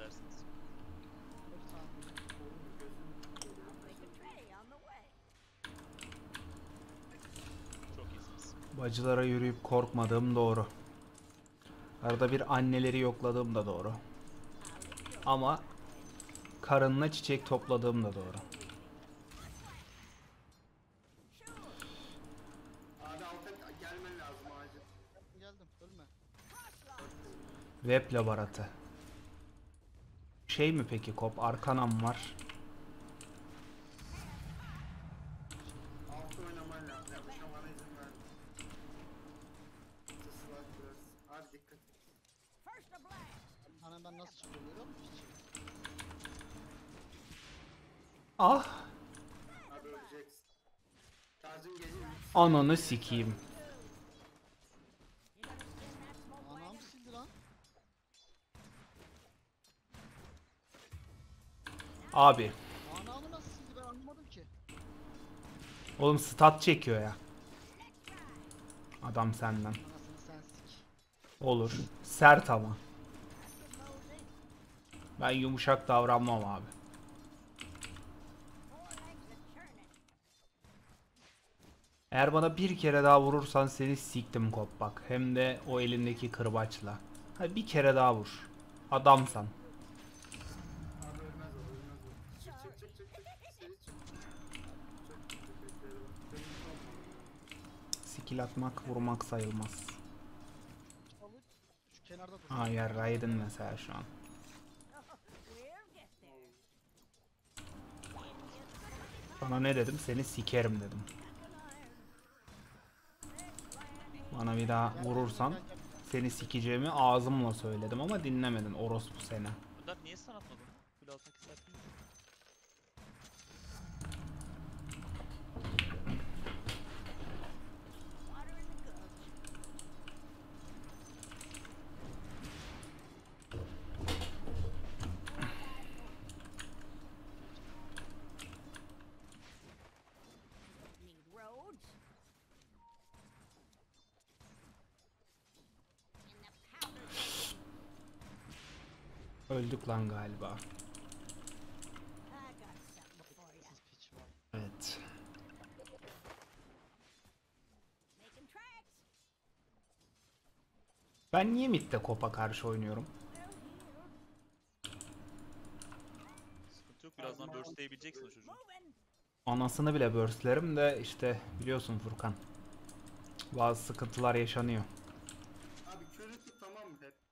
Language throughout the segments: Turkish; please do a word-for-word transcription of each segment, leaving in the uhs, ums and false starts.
isterseniz. Çok iyisiniz. Bacılara yürüyüp korkmadığım doğru. Arada bir anneleri yokladığım da doğru. Ama karınla çiçek topladığım da doğru. Abi alta gelmen lazım acil. Geldim, ölme. Web laboratı. Şey mi peki Kop? Arkanam var. Altta oynaman lazım. Yapışamana izin ver. Tıslar biraz. Abi dikkat et. Hani ben nasıl çıkıyor görüyor musun hiç? Ah! Abi öleceksin. Şarjın geliyor. Ananı sikeyim. Anam sildi lan. Abi. Anamı nasıl sildi ben anlamadım ki. Oğlum stat çekiyor ya. Adam senden. Anasını sen sik. Olur. Sert ama. Ben yumuşak davranmam abi. Eğer bana bir kere daha vurursan seni siktim Kop bak. Hem de o elindeki kırbaçla. Hadi bir kere daha vur. Adamsan. Abi ölmez o ölmez o. Çık çık çık çık çık. Seri çık. Çok teşekkür ederim. Benim son. Skill atmak vurmak sayılmaz. Alıp şu kenarda dur. Aa yarraydın mesela şu an. Sana ne dedim? Seni sikerim dedim. Bana bir daha vurursan seni sikeceğimi ağzımla söyledim ama dinlemedin orospu seni. Önder niye stun atmadın? Kule altındaki serpil. Öldük lan galiba. Siz piç var. Evet. Ben niye midde Kop'a karşı oynuyorum? Sıkıntı yok. Birazdan burstlayabileceksin o çocuğu. Anasını bile burstlerim de işte biliyorsun Furkan. Bazı sıkıntılar yaşanıyor. Abi körü tut tamam mı hep?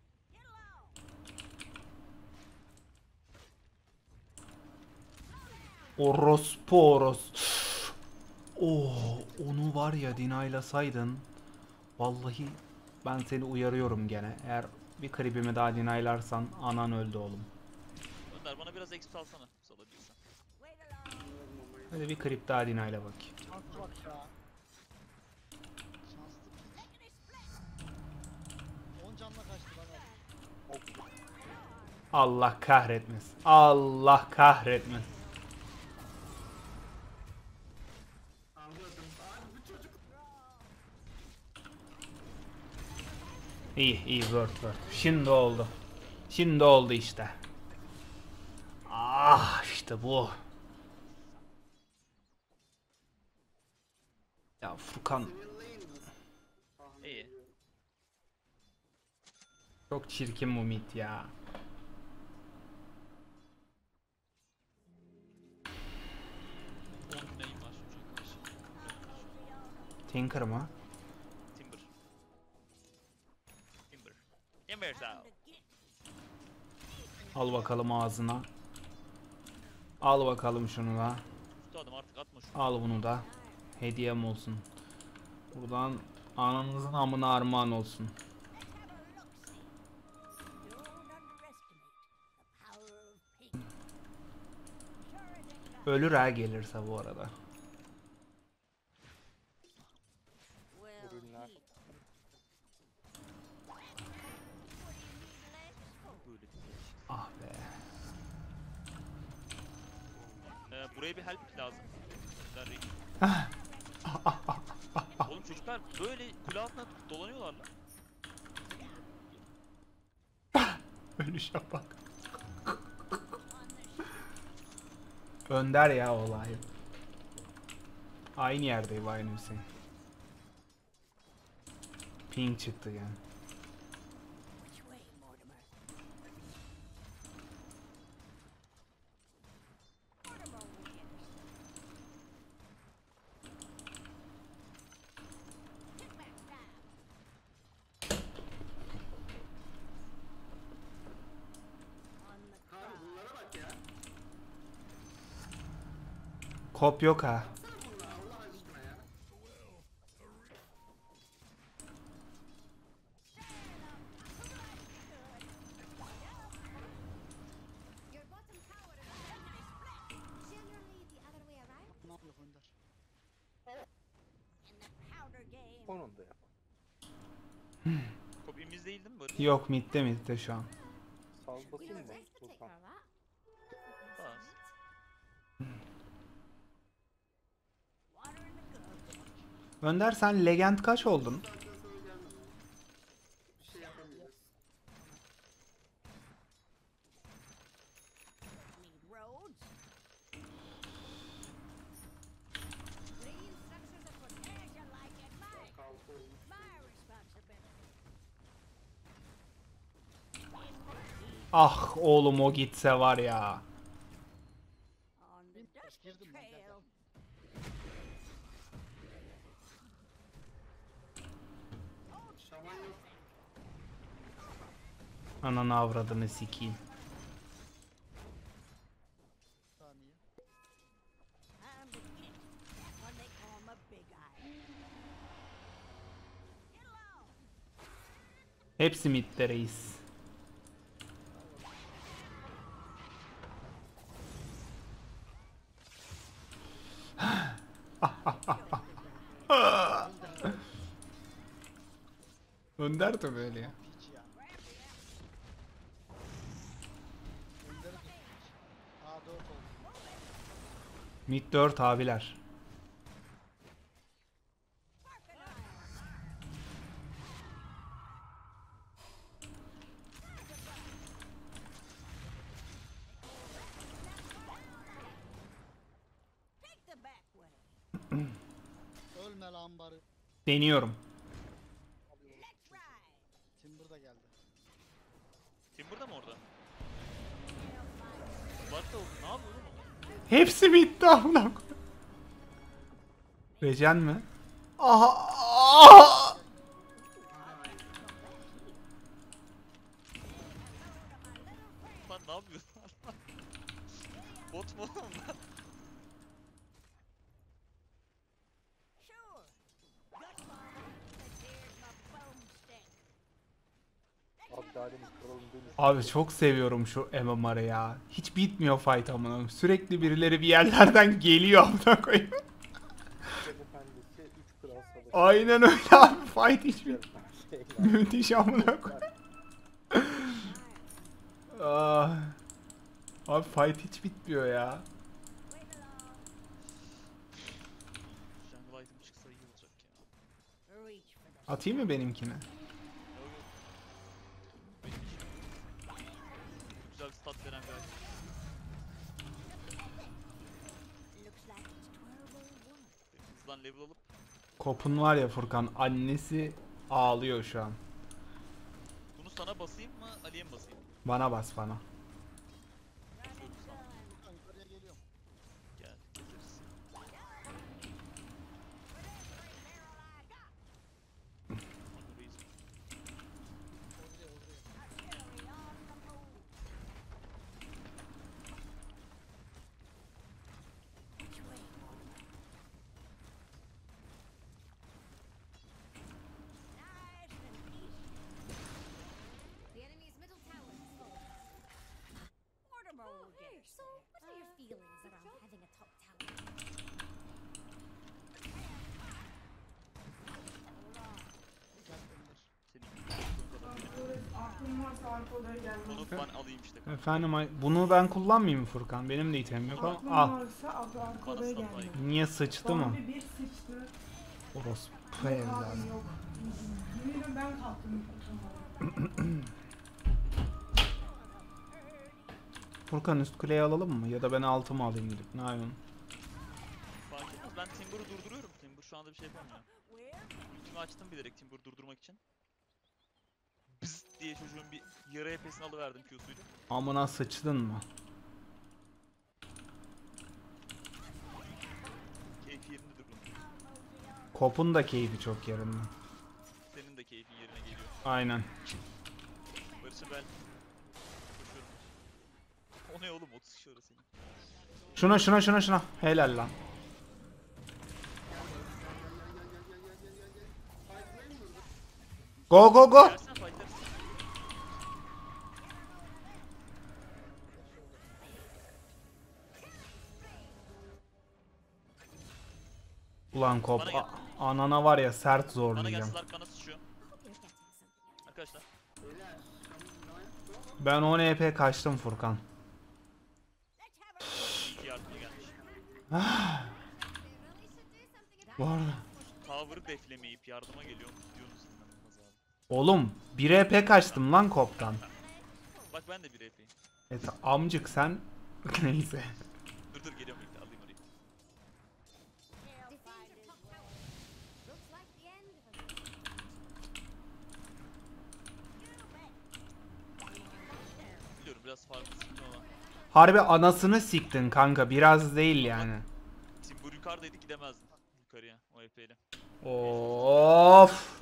Orospu oros. Oh, onu var ya dinaylasaydın. Vallahi ben seni uyarıyorum gene. Eğer bir klibimi daha dinaylarsan anan öldü oğlum. Önder bana biraz exp alsana. Salabilirsen. Hadi bir klip daha dinayla bak. Şanslı bak ya. Şanslı piç. on canla kaçtı lan abi. Allah kahretmesin. Allah kahretmesin. Anladım. Abi bu çocuk. İyi iyi word word. Şimdi oldu. Şimdi oldu işte. Ah işte bu. Ya Furkan Sinirleyin mi? Tahmin İyi. ediyorum. çok çirkin bu mit ya. on neyim var çocuğa karşı. Tinker mı? Timber. Timber. Timber sağ ol. Al bakalım ağzına. Al bakalım şunu da. Kutu adam artık atma şunu. Al bunu da. Hediyem olsun. Buradan ananızın amına armağan olsun. Ölür ha gelirse bu arada. Böyle. Ah be. Ee, buraya bir help lazım. Önder Reis. Oğlum çocuklar böyle kule altına dolanıyorlar lan. Ölüşe bak. Önder ya olay. Aynı yerdeyim aynı Hüseyin. Ping çıktı yani. Which way, Mortimer? Mortimer will get us. Hit back down. On the Abi clock. bunlara bak ya. Kop yok ha. Baksana bunlara Allah aşkına ya. Your bottom tower is enemy split. Generally the other way around. Ne yapıyor Önder? In the powder game. Onun da yap. Kopimiz değil değil mi Barış? Yok midde midde şu an. Sal We basayım were mı? raised to take Furkan. care of that. Bas. Water in the good. Önder sen legend kaç oldun? Saatten sonra gelmez. Bir şey yapamayacağız. Need roads. Green structures that protect you like it. My, Kalk olmuş. my responsibility. Ah oğlum o gitse var ya. On the dusty Girdim ben, gel, gel. trail. Şaman yok. Ananı avradını sikeyim. Bir saniye. I'm the kid. That's what they call my big eye. Get along. Hepsi midde reis. Önder de böyle ya. Piç ya. Önder'i tut piç. A dört oldu. Mid dört abiler. Take the back way. Ölme lan barı. Deniyorum. Let's ride. Timber da geldi. Timber da mı orada? Bak da oldu. Ne yapıyor oğlum o? Hepsi midde amına koyayım. Regen mi? Aha! Aha! Lan ne yapıyorsun? Bot mu oğlum lan? Sure. Good one. Here's my boomstick. Abi daha demin kralın dönüşü. Abi çok seviyorum şu M M R'ı ya. Hiç bitmiyor fight amına koyayım. Sürekli birileri bir yerlerden geliyor amına koyayım. Yüzük Efendisi üç kral savaşı. Aynen öyle abi fight hiç bit. Şeyler. Müthiş amına koyayım. Ah. Abi fight hiç bitmiyor ya. Wait along. Jungle item çıksa iyi olacak ya. Reach for the Atayım mı benimkine? Yok yok. Benim işim. Güzel stat veren bir item. looks like it's twelve oh one. Hızdan level alıp Kopun var ya Furkan, annesi ağlıyor şu an. bunu sana basayım mı Ali'ye mi basayım? Bana bas bana. Ben yukarıya geliyorum. Gel gezeriz. Onu reis. Oraya oraya. Artillery on the move. Which way, Mortimer? Nice and easy. The enemy's middle tower is falling. Mortimer will get Hey, us so there. what are your feelings around having a top tower? Gel Önder. Senin bu kadar. Böyle aklım varsa arka odaya gelmem. Onu ben alayım işte. Efendim ay- bunu ben kullanmayayım mı Furkan? Benim de itemim yok Aklım ama al. varsa abi arka Bana odaya stop gelmem. Niye sıçtı mı? Bambi bir sıçtı. Orospu Yok evladı. abi yok. Yemin ederim ben kalktım. Furkan üst kuleyi alalım mı? Ya da ben altı mı alayım gidip? Ne yapıyorsun? Fark etmez. Ben Timber'ı durduruyorum. Timber şu anda bir şey yapamıyor. Ultimi açtım bilerek Timber'ı durdurmak için. Bız diye çocuğun bir yarı E P'sini alıverdim Q'suyla. Amına sıçtın mı? Keyfi yerinde durdum. Kop'un da keyfi çok yerinde. Senin de keyfin yerine geliyor. Aynen. Barış'a ben koşuyorum. O ne oğlum otuz kişi orası senin. Şuna şuna şuna şuna. Helal lan. Go go go. Gelsen fightlarız. Ulan Kop Bana gel. a- anana var ya sert Bana zorlayacağım. gelsinler kana sıçıyor. Arkadaşlar. Ben on E P kaçtım Furkan. İyi yardıma gelmiş. Bu arada. Tower'ı deflemeyip yardıma geliyor. Diyorsunuz inanılmaz abi. Oğlum bir E P kaçtım lan Kop'tan. Bak ben de bir E P'yim. Evet amcık sen. Neyse. Dur dur geliyorum bekle alayım orayı. Defend your top tower. Looks like the end of it. Biliyorum biraz farklı sıkıntı ama. Harbi anasını siktin kanka biraz değil yani. Timber yukarıdaydı gidemezdim yukarıya o E P ile. Of.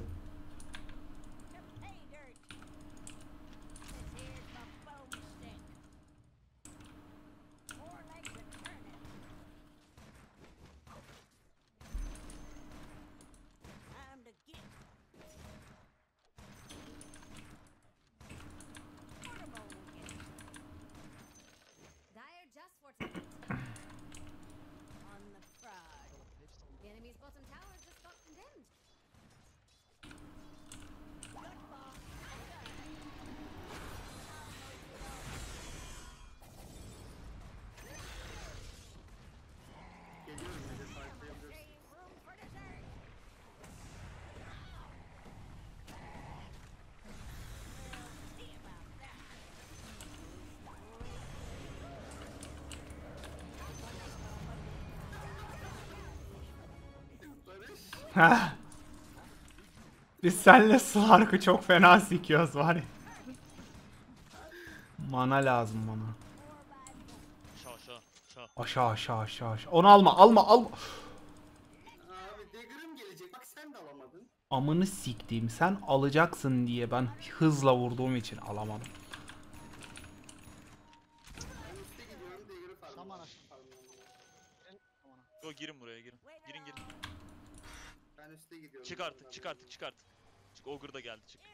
Dire just for tonight. On the fraud. The enemy's bottom tower just got condemned. Geliyorum bir de fightlayabiliriz. Room for dessert. Barış. Heh. Biz senle Slark'ı çok fena sikiyoruz var ya. Mana lazım bana. Şa şa şa. Aşağı aşağı aşağı aşağı. Onu alma alma alma. Abi dagger'ım gelecek. Bak sen de alamadın. Amını siktiğim sen alacaksın diye ben hızla vurduğum için alamadım. Ben üstte gidiyorum dagger'ı farmlıyorum. Şaman aç. Farmlıyorum. Yo girin buraya girin. Girin girin. Ben üstte gidiyorum. Çık artık çık artık çık artık. Çık Ogre da geldi çık.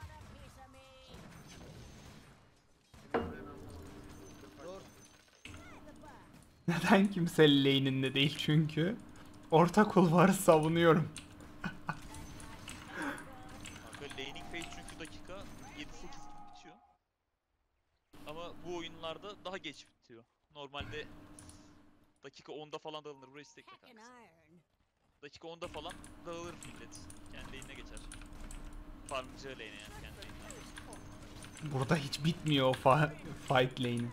Dur. Neden kimse lane'inde değil çünkü. Orta kulvarı savunuyorum. Kanka laning phase çünkü dakika yedi sekiz bitiyor. Ama bu oyunlarda daha geç bitiyor. Normalde dakika onda falan dağılır. Burayı istekle kanka. Dakika onda falan dağılır millet. Kendi lane'ine geçer. Farmcı lane'e yani kendi lane'ine. Burada hiç bitmiyor o fa- fight lane'i.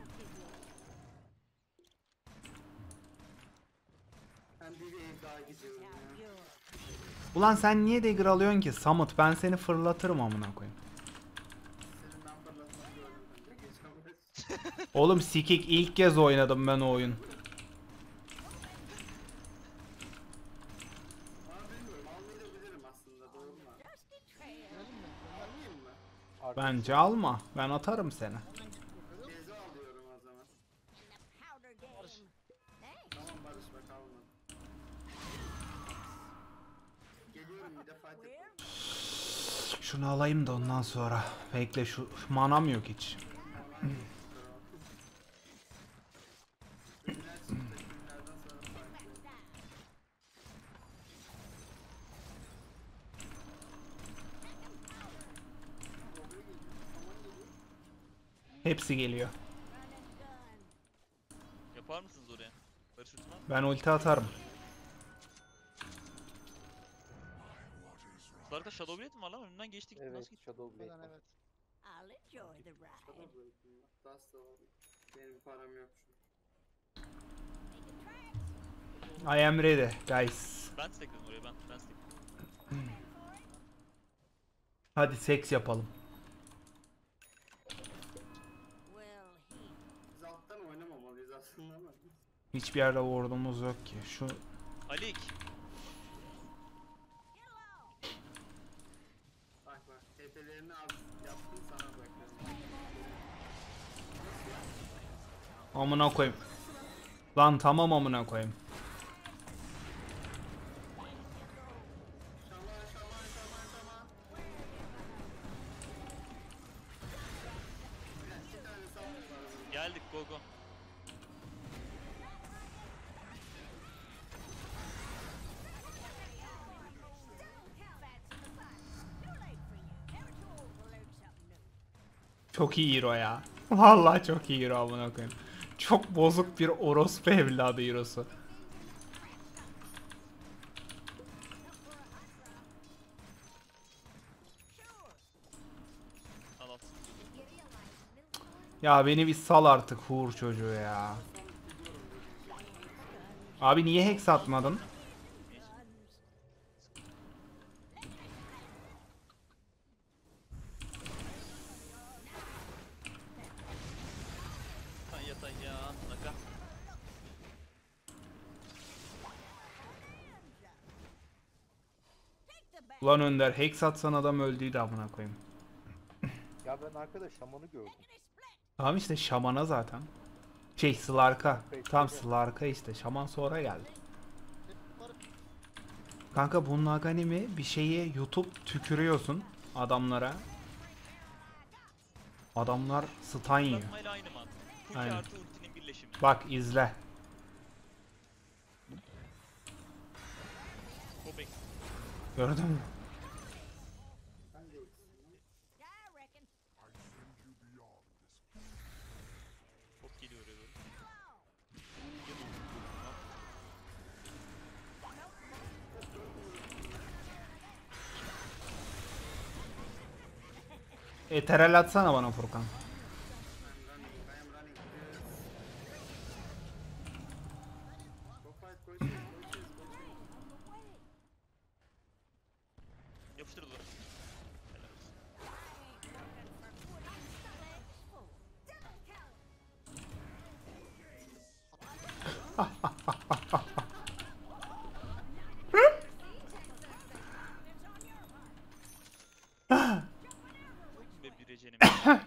Ben bir ev daha gidiyorum ya. Ulan sen niye dagger alıyorsun ki Samut? Ben seni fırlatırım amına koyayım. Senin ben fırlatmanı gördüm ben de geçen maç. Oğlum sikik ilk kez oynadım ben o oyun. Ama bilmiyorum almayı da bilirim aslında doğru mu? Görelim mi? Gönder. Almayayım mı? Bence alma. Ben atarım seni. Ceza alıyorum o zaman. Tamam Barış bak almadım. Geliyorum bir de fight yapalım. Şunu alayım da ondan sonra. Bekle şu manam yok hiç. Ürünler çıktı, ürünlerden sonra fight yapalım. Hepsi geliyor. Yapar mısınız oraya? Barış ultim var mı? Ben ulti atarım. Slark'ta Shadow Blade mi var lan? Önünden geçtik. Evet Nasıl gitti? Shadow Blade Neden var. evet. I'll enjoy the ride. Sana bırakayım bak. Dust da var. Benim param yok şu I am ready guys. Ben stekledim oraya ben. Ben stekledim. Hadi seks yapalım. Well, he Biz alttan oynamamalıyız aslında ama. Hiçbir yerde ward'umuz yok ki. Şu Alik. Bak bak. Tepelerini az yaptım sana bırakıyorum. amına koyayım. Lan tamam amına koyayım. Şaman şaman şaman şaman. Bir tane saldırı var. Geldik go go. Çok iyi hero ya. Vallahi çok iyi hero amına koyayım. Çok bozuk bir orospu evladı hero'su. Al al. Ya beni bir sal artık hur çocuğu ya. Abi niye hex atmadın? Tanya tanya. Naka. Ulan Önder hex atsan adam öldüydü amına koyayım. Ya ben arkada şamanı gördüm. Tamam işte şamana zaten. Şey Slark'a. Tam Slark'a işte. Şaman sonra geldi. Kanka bunun aganimi bir şeyi yutup tükürüyorsun adamlara. Adamlar stun yiyor. Uzatmayla aynı mantık. Ulti Aynen. artı ultinin birleşimi. Bak izle. O bek. Gördün mü? Ben de I reckon. Bot geliyor oraya doğru. Eterel atsana bana Furkan. I'm running. I am running. Go fight. Go chase. Go chase. Go chase. Yapıştır dur. Helal olsun. Ve bir recenim.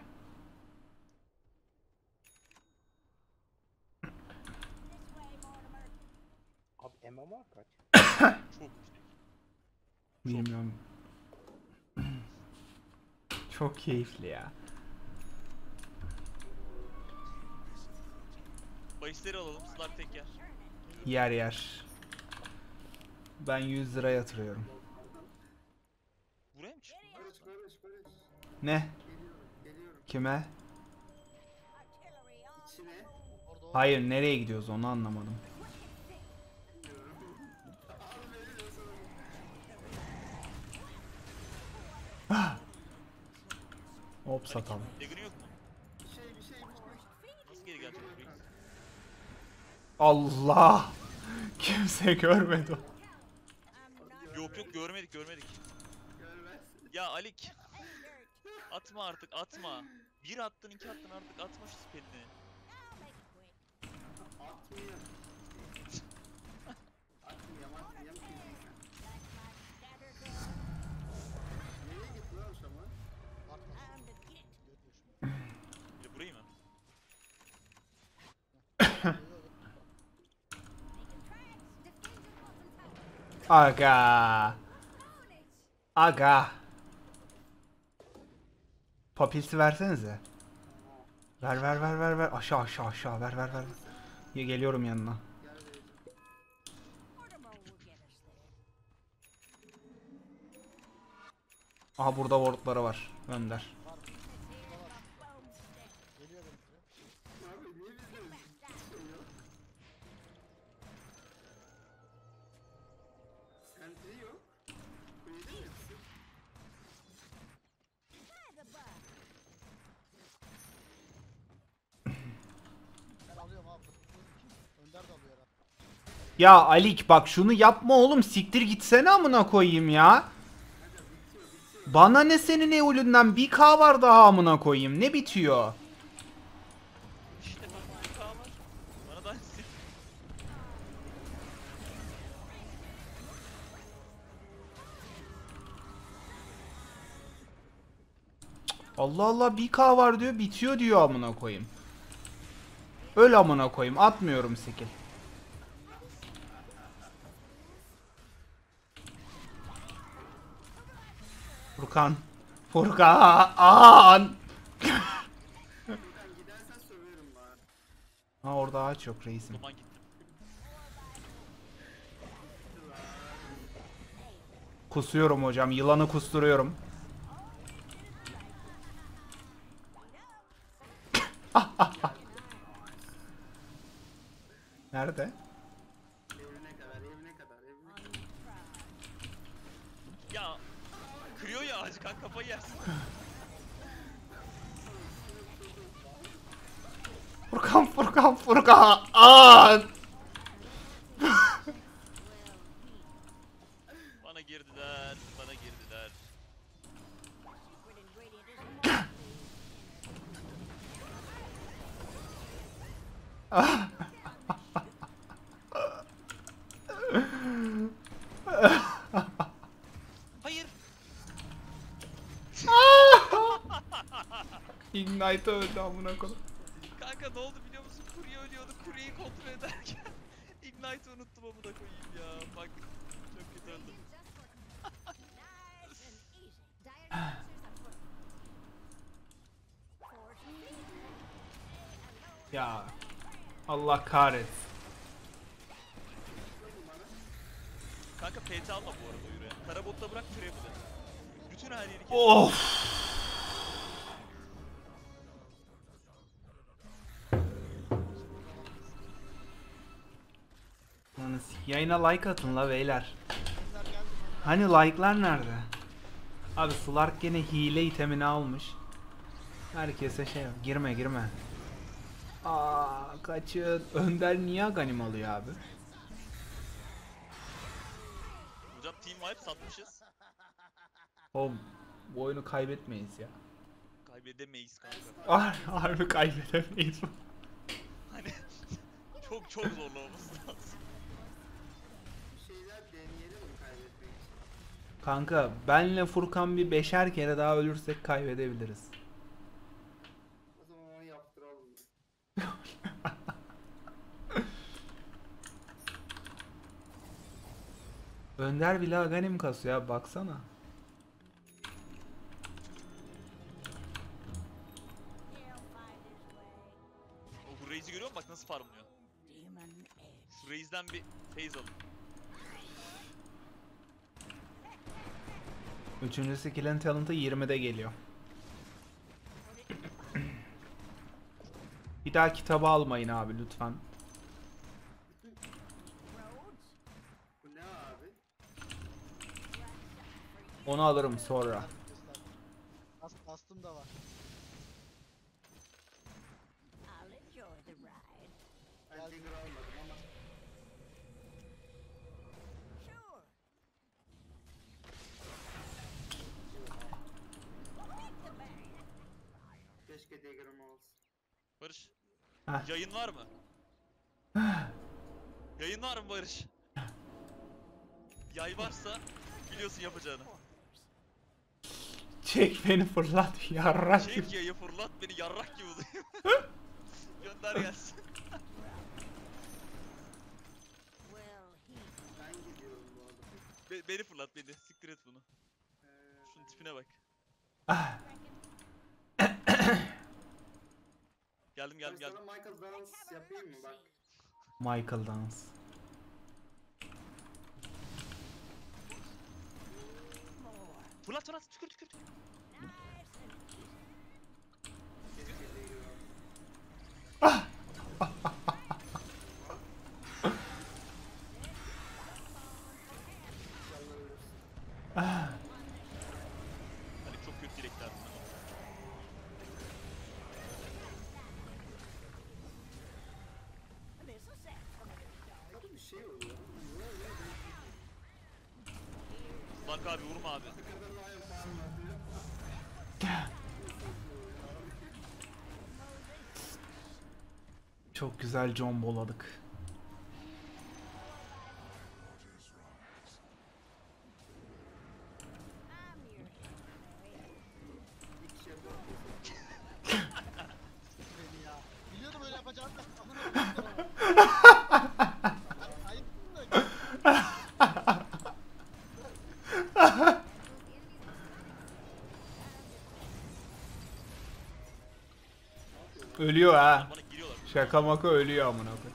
Abi M M R kaç? Çok yüksek. Bilmiyorum. Çok keyifli ya. Bahisleri alalım. Slar tek yer. Yer yer. Ben yüz lira yatırıyorum. Buraya mı çıktın? Barış barış barış. Ne? Geliyorum. Geliyorum. Kime? İçine. Orada o. Hayır nereye gidiyoruz onu anlamadım. Hop satalım. Dagger'ın yok mu? Bir şey bir şey bir şey. Nasıl geri gelecek buraya? Allah! Kimse görmedi. Yok yok görmedik görmedik. Görmez. Ya Alik. Atma artık atma. Bir attın iki attın artık atma şu spellini. Atmıyor. Atmıyor atmıyor. Nereye gitti lan o şaman? Arkası. Bir de burayı mı? Aga. Aga. Papilsi versenize. Ver ver ver ver ver. Aşağı aşağı aşağı ver ver ver. Ya geliyorum yanına. Gel vereceğim. Aha burada wardları var. Önder. Geliyor benimkine. Abi niye bizde bir şey yok? Sentry yok. Kulede mi hepsi? Ya Alik bak şunu yapma oğlum, siktir gitsene amına koyayım ya. Bana ne senin Eul'ünden, bir K var daha amına koyayım, ne bitiyor? İşte bak bir K var. Bana da sil. Allah Allah, bir K var diyor, bitiyor diyor amına koyayım. Öl amına koyayım, atmıyorum skill. Furkan. Furkan. Furkan gidersen söverim lan. Ha orada ağaç yok reisim. Duman gitti. Kusuyorum hocam, yılanı kusturuyorum. Nerede? Evine kadar, evine kadar, evine kadar. Ya kırıyor ya ağacı kanka, kafayı yersin. Furkan, Furkan, Furkan. Bana girdiler, bana girdiler. Hayır. Ignite öldü amına koyayım. Kanka ne oldu biliyor musun? Kurye ölüyordu. Kuryeyi kontrol ederken Ignite'ı unuttum amına koyayım ya. Bak çok kötü öldüm. Nice and easy. Dire structures are fortified. Ya Allah kahretsin. Kanka P T alma bu arada yürüye. Karabotla bırak küre bile. Bütün her yeri kes. Of. Lan yayına like atın la beyler. Bunlar geldi mi? Hani like'lar nerede? Abi Slark gene hile itemini almış. Herkese şey yok. Girme girme. Aa kaçın. Önder niye ganim alıyor abi? Hocam team wipe satmışız. O bu oyunu kaybetmeyiz ya. Kaybedemeyiz kanka. Ah, harbi kaybedemeyiz. Hani çok çok zorlamamız lazım. Bir şeyler deneyelim mi kaybetmek için? Kanka benle Furkan bir beşer kere daha ölürsek kaybedebiliriz. O zaman onu yaptıralım. Önder bile aganim kasıyor ya, baksana. O bu Raze'i görüyor musun? Bak nasıl farmlıyor. Şu Raze'den bir phase alın. Üçüncü skill'in talent'ı yirmide geliyor. Bir daha kitabı almayın abi lütfen. Bu ne abi? Onu alırım sonra. Bas, bastım da var. I'll enjoy the ride. Ben Dagger almadım ama. Sure. Keşke Dagger'ım olsun. Barış. Heh. Yayın var mı? Yayın var mı Barış? Yay varsa biliyorsun yapacağını. Çek beni fırlat yarrak gibi. Çek yayı fırlat beni yarrak gibi uzayım. Gönder gelsin. Well, he Ben gidiyorum bu arada. Be- beni fırlat beni. Siktir et bunu. Ee, Şunun tipine bak. Ah, Geldim geldim ben geldim. sana Michael Dance yapayım mı bak. Michael Dance. Fırlat fırlat tükür tükür tükür. Keşke Dagger olsun. İnşallah ölürsün. Hani çok kötü dilekler bunlar. Bana bir şey oluyor. Fark abi vurma abi. Çok güzel comboladık. Beni ya. Biliyordum öyle yapacağını da. Amına koyayım da. Ayıpsın da. Ölüyor ha. Bana giriyorlar. Şaka maka ölüyor amına koyayım.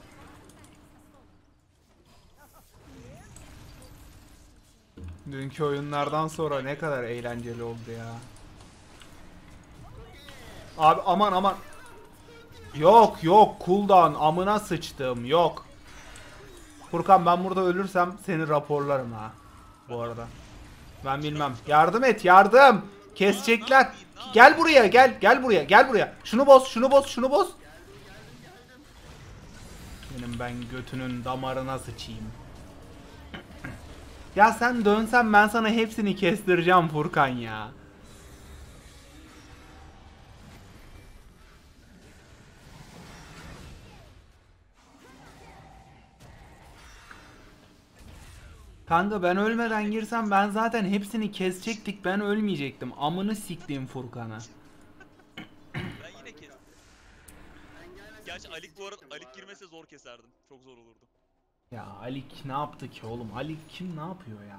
Dünkü oyunlardan sonra ne kadar eğlenceli oldu ya. Abi aman aman. Yok yok cooldown amına sıçtım yok. Furkan ben burada ölürsem seni raporlarım ha. Bu arada. Ben bilmem. Yardım et yardım. Kesecekler. Gel buraya gel gel buraya gel buraya. Şunu boz şunu boz şunu boz. Benim ben götünün damarına sıçayım. Ya sen dönsen ben sana hepsini kestireceğim Furkan ya. Kanka ben ölmeden girsem ben zaten hepsini kesecektik, ben ölmeyecektim. Amını siktiğim Furkan'a. Ben yine kestim. Gerçi Alik bu arada Alik girmese zor keserdim. Çok zor olurdu. Ya Alik ne yaptı ki oğlum? Alik kim ne yapıyor ya?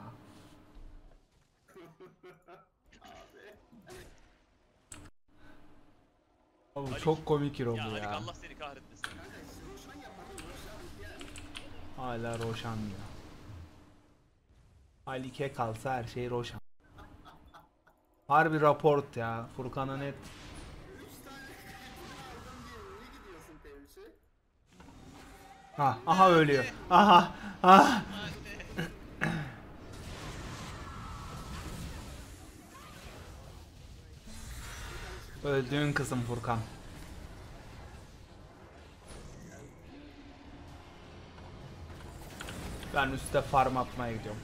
Oğlum Alik- çok komik hero Ya bu Alik ya. Allah seni kahretmesin. Hala Roşan diyor. Alik'e kalsa her şey Roşan. Harbi raport ya. Furkan'a net. Ha, aha ölüyor. Aha, aha. Öldüğün kızım Furkan. Ben üstte farm atmaya gidiyorum.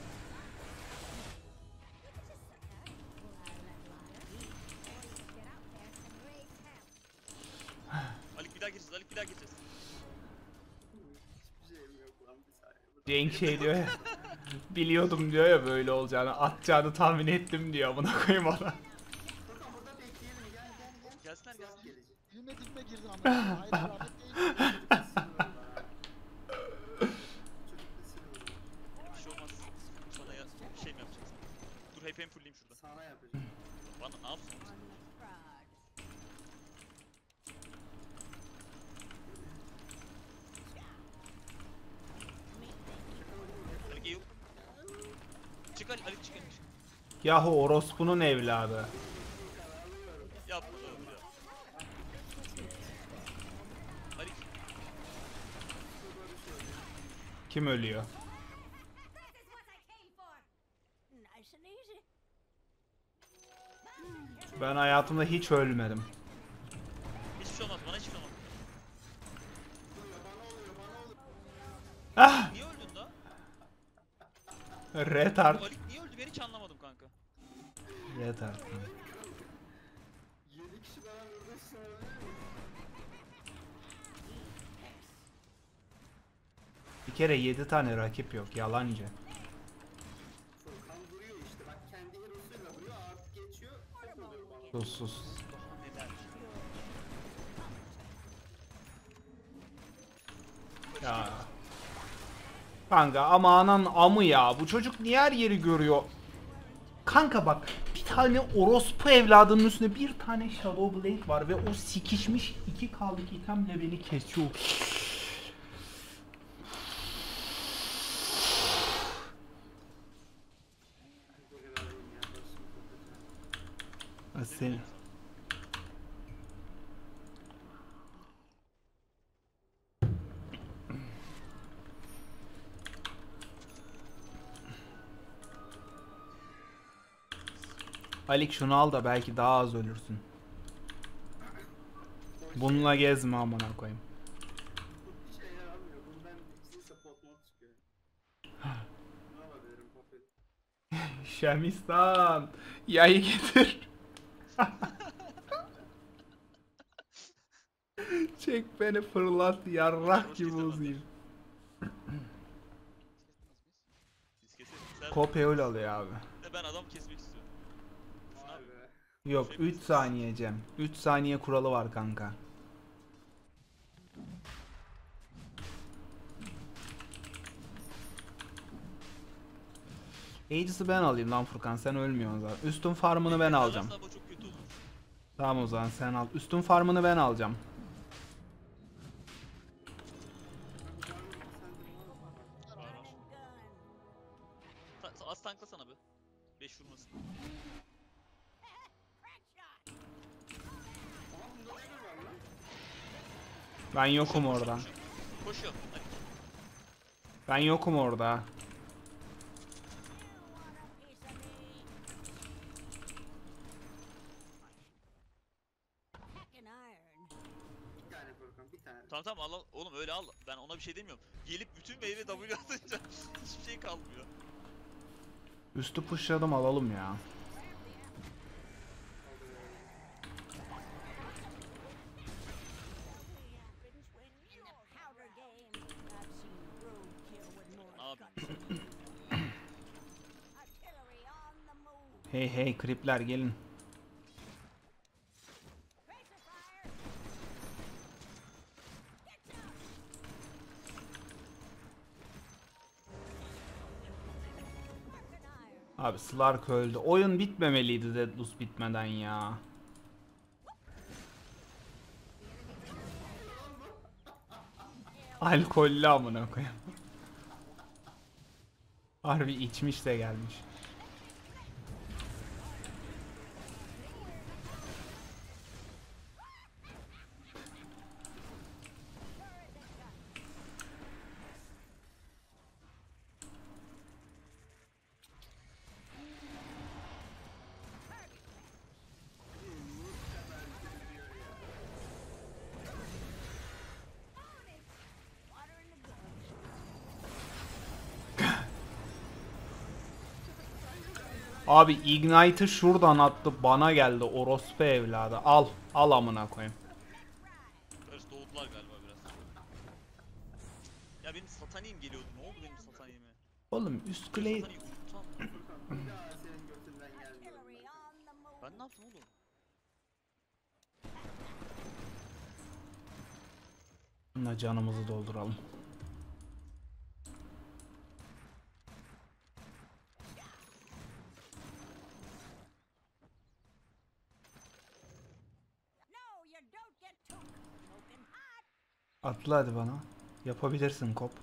Alik bir daha gireceğiz. Alik bir daha gireceğiz. Hiçbir şeyim yok lan bir saniye. Cenk şey diyor ya. Biliyordum diyor ya böyle olacağını. Atacağını tahmin ettim diyor. Amına koyayım ona. Furkan burada bekleyelim gel gel gel. Gelsinler gelsinler. Gelecek. Dibime dibime girdin amına koyayım. Hayır rahmet değil. Bir şey olmaz. Sana ya bir şey mi yapacaksın? Dur H P'mi fullleyeyim şurada. Sana yapacağım. Bana ne yapsın? Alik Eyüp. Çık Ali, Alik çık Alik çık. Yahu orospunun evladı. Yapma oğlum ya. Alik. Kim ölüyor? This is what I came for. Nice and easy. Ben hayatımda hiç ölmedim. Hiçbir şey olmaz bana hiçbir şey olmaz. Ah! Niye öldün da? Retard. Bu Alik niye öldü ben hiç anlamadım kanka. Retard. yedi kişi bana vurdu sonra. Bir kere yedi tane rakip yok. Yalancı. Furkan vuruyor işte bak kendi herosuyla vuruyor artık geçiyor. Top oluyor bana. Sus sus. Neden? Ya. Kanka ama anan amı ya. Bu çocuk niye her yeri görüyor? Kanka bak. Bir tane orospu evladının üstünde bir tane Shadow Blade var ve o sikişmiş iki K'lık itemle beni kesiyor. Sen... Alik şunu al da belki daha az ölürsün. Bununla gezme amına koyayım. Bir şey yaramıyor. Bundan ikisi support mod çıkıyor. Ne yapabilirim Papel? Şemistan. Yayı getir. Çek beni fırlat yarrak gibi uzayım. Biz keseriz. Sen Kopeol alıyor abi. de ben adam kesmek istiyorum. Şuna Vay abi. be. Yok üç saniye Cem. üç saniye kuralı var kanka. Aegis'i ben alayım lan Furkan, sen ölmüyorsun zaten. Üstün farmını ben alacağım. Alarsa ama çok kötü olur. Tamam o zaman sen al. Üstün farmını ben alacağım. Var var. Ta- Az tanklasana be. beş vurmasın. Ben yokum orada. Koşuyor. Hadi. Ben yokum orada. Heckin' iron. Bir tane Furkan, bir tane. Tamam tamam al al. Oğlum öyle al. Ben ona bir şey demiyorum. Gelip bütün meyve W atınca hiçbir şey kalmıyor. Üstü pushladım, alalım ya. In the powder game, I've seen roadkill with more Ne yapayım? guts. Artillery on the move. Hey hey kripler gelin. Tracer fire. Get down. Sparking iron. Abi Slark öldü. Oyun bitmemeliydi Deadlus bitmeden ya. Alkollü amına koyayım. Harbi içmiş de gelmiş. Water in the guns. Abi Ignite'ı şuradan attı, bana geldi orospu evladı. Al, al amına koyayım. Barış doğdular galiba biraz. Ya benim sataniğim geliyordu. Ne oldu benim sataniğime? Oğlum üst kuleyi... Sataniği unutam. Furkan, bir daha senin götünden gelmiyorum Artillery on the move. Ben ne yaptım oğlum? Bununla canımızı dolduralım. No, you don't get took. Smoking hot. Atla hadi bana. Yapabilirsin kop.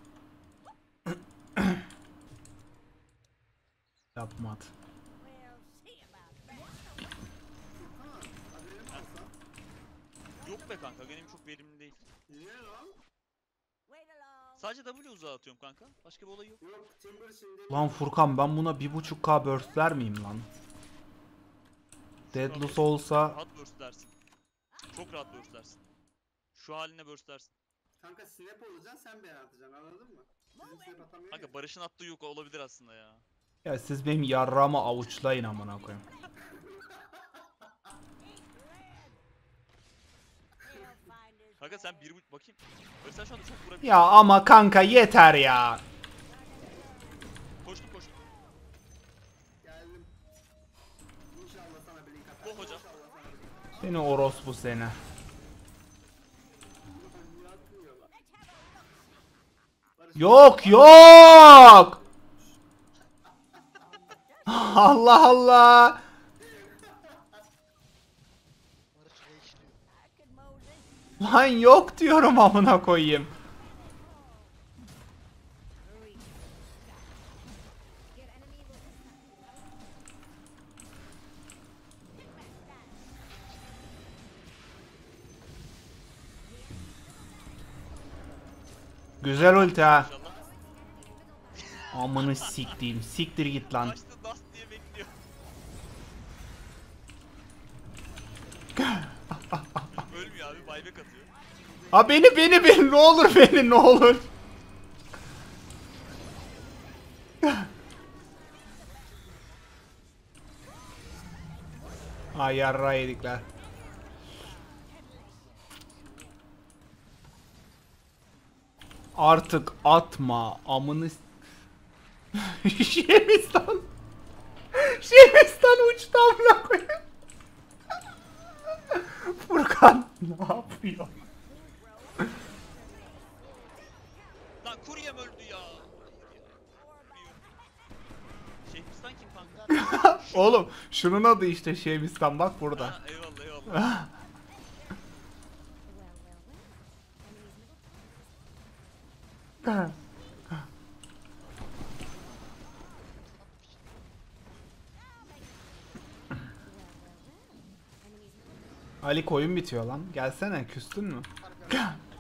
Yapma at. We'll see about that. Furkan, haberin olsa. Yok be kanka benim çok verimli değil. Niye lan? Wait along. Sadece W uzağa atıyorum kanka. Başka bir olay yok. Yok, Timber şimdi... Lan Furkan ben buna bir buçuk K burst der miyim lan? Deadlus olsa Rahat burst dersin. Çok rahat burst dersin. Şu haline burst dersin. Kanka snap olacaksın, sen beni atacaksın, anladın mı? Bizim snap atamıyor Kanka ya. Barış'ın attığı yok olabilir aslında ya. ya siz benim yarrağımı avuçlayın amına koyayım. We'll find his Kanka sen bir bu- bakayım. Barış sen şu anda çok vurabiliyorsun. Ya ama kanka yeter ya. Koştum koştum. Geldim. İnşallah sana bir link atar. Bu hocam. İnşallah sana bir link atar. Seni orospu seni. Niye atmıyor lan? Barış, Yok yok. Allah Allah. I could mold it. Lan yok diyorum amına koyayım. Hurry. Your enemy will Güzel ulti ha. İnşallah. Amını siktiğim. Siktir git lan. Kaçtı dust diye bekliyor. Ölmüyor abi buyback atıyor. Ha beni beni beni ne olur beni ne olur. Ay yarra yedikler. Artık atma amını s- Şemistan Şemistan uçtu amına koyayım. Furkan ne yapıyor? Lan kuryem öldü ya. Hayır ya. Şehristan kim kanka? Oğlum şunun adı işte Şemistan bak burada. Ha, eyvallah eyvallah. Well, well, well. Enemy's middle tower is well, well, well. Enemy's middle Ali koyun bitiyor lan. Gelsene küstün mü? Arkadaşlar.